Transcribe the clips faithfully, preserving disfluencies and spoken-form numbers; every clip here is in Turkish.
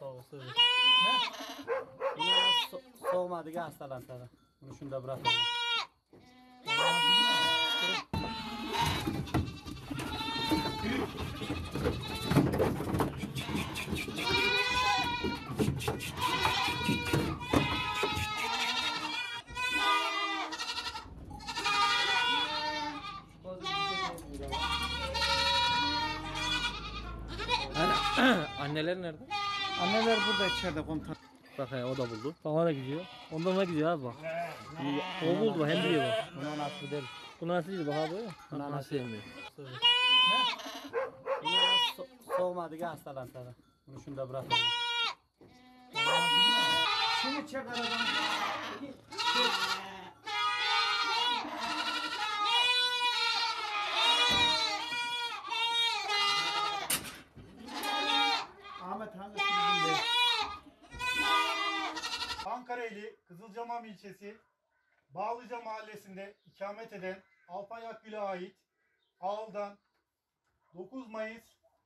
soğuk sığır. Buna so soğumadı ki hastalansa. Bunu şunda bırakalım. Anneler nerede? Anneler burada içeride komutan. Bak he, o da buldu. Bak o da gidiyor. Ondan ona gidiyor abi bak. O buldu bak, hem biliyor bak. Buna nasıl değil. Bu nasıl değil bak abi. Buna Buna nasıl nasıl yemiyor. sığır. Buna so soğumadı ki hastalansa. Bunu şunda bırakalım. Şunu çek aradan. Ahmet hangisi bizim de? Ankara ili Kızılcamam ilçesi Bağlıca mahallesinde ikamet eden Alpay Akgül'e ait Ağıl'dan dokuz Mayıs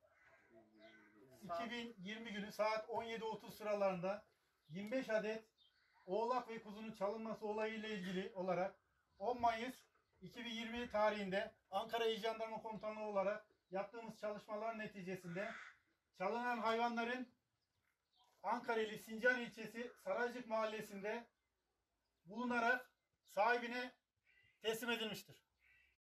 iki bin yirmi günü saat on yedi otuz sıralarında yirmi beş adet oğlak ve kuzunun çalınması olayıyla ilgili olarak on Mayıs iki bin yirmi tarihinde Ankara İl Jandarma Komutanlığı olarak yaptığımız çalışmalar neticesinde çalınan hayvanların Ankara ili Sincan ilçesi Saraycık mahallesinde bulunarak sahibine teslim edilmiştir.